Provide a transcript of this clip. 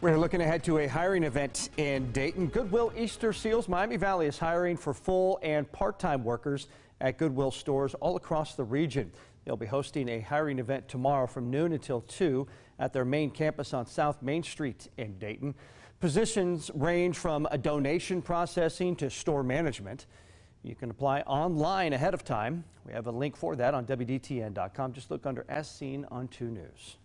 We're looking ahead to a hiring event in Dayton. Goodwill Easterseals Miami Valley is hiring for full and part-time workers at Goodwill stores all across the region. They'll be hosting a hiring event tomorrow from noon until 2 at their main campus on South Main Street in Dayton. Positions range from a donation processing to store management. You can apply online ahead of time. We have a link for that on WDTN.com. Just look under As Seen on 2 News.